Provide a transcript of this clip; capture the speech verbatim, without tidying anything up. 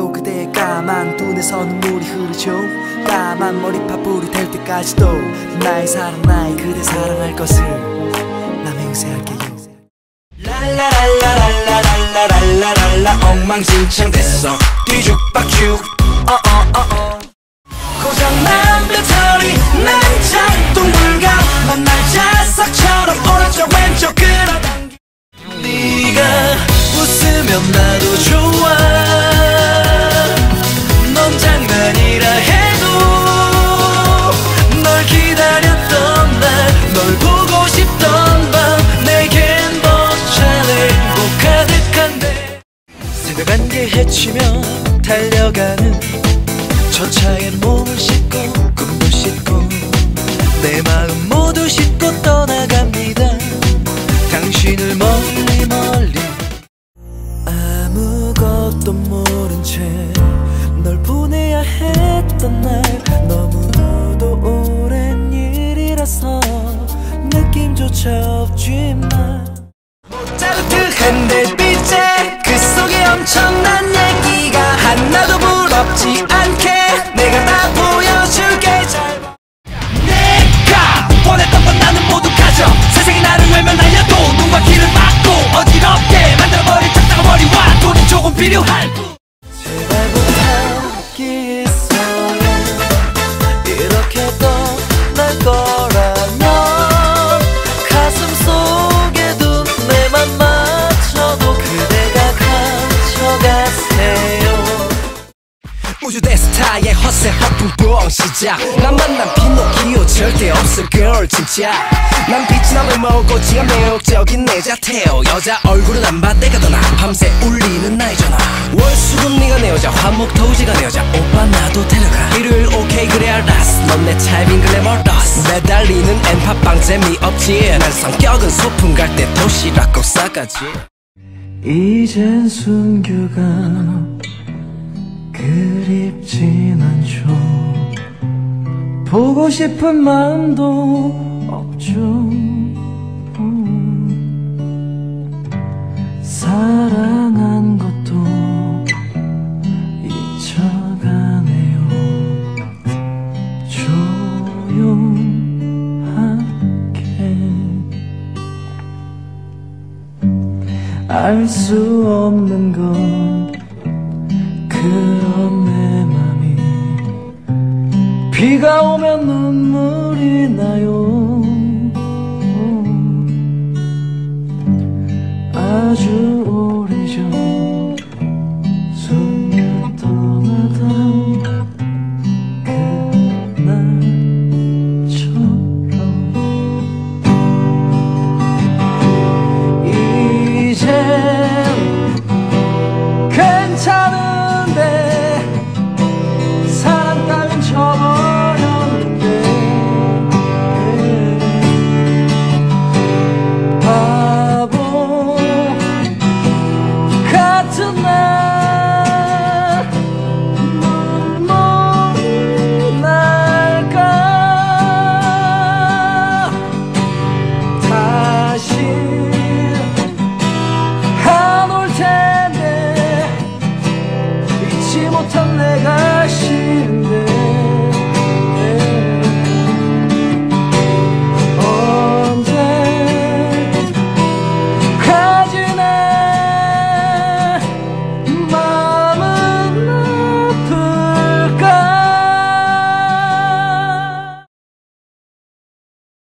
그래요 그대의 까만 눈에서 눈물이 흐르죠. 까만 머리파뿌리 될 때까지도 나의 사랑 나의 그대 사랑할 것을 나 맹세할게요. 랄라랄라랄라랄라랄라 엉망진창 됐어 뒤죽박죽 어어어어 고장난 배터리 난 작동불가 만날 자석처럼 오른쪽 왼쪽 끌어당기 네가 웃으면 나도 좋아. 넌 장난이라 해도 널 기다렸던 날 널 보고 싶던 밤 내겐 벅차네 꼭 가득한데 새벽 안개 헤치며 달려가는 저 차에 몸을 싣고 꿈도 싣고 내 마음 모두 싣고 떠나갑니다. 당신을 멀리 멀리 아무것도 모른 채 널 보내야 했던 날 너무도 오랜 일이라서 느낌조차 없지만 짜릿한 달빛에 그 속에 엄청난 얘기가 하나도 부럽지 않게 내가 다 보여줄게. 잘 봐. 내가 원했던 건 나는 모두 가져. 세상이 나를 외면 날려도 눈과 귀를 막고 어지럽게 만들어버릴 작다가 머리와 돈이 조금 필요할 뿐. 제발 부탁이 있어요. 이렇게 떠날 거라면 가슴 속에 둔 내 맘 맞춰도 그대가 가져가세요. 우주 대스타의 허세 허풍뻥 시작. 난 만난 피노키오 절대 없어 girl 진짜. 난 빛이 남을 먹고 지가 매력적인 내 자태요. 여자 얼굴은 안 봐 내가 더 나. 밤새 울리는 나의 전화. 월수금 네가 내 여자 화목토지가 내 여자. 오빠 나도 데려가. 일요일 오케이 그래 알았어. 넌 내 찰빈 글래머러스. 매달리는 엠팟빵 재미없지. 난 성격은 소풍 갈 때 도시락 꼭 싸가지. 이젠 순규가 그립진 않죠. 보고 싶은 마음도 없죠. 음. 사랑한 것도 잊혀가네요. 조용하게 알 수 없는 건 그런 내 맘이 비가 오면 눈물이 나요. 아주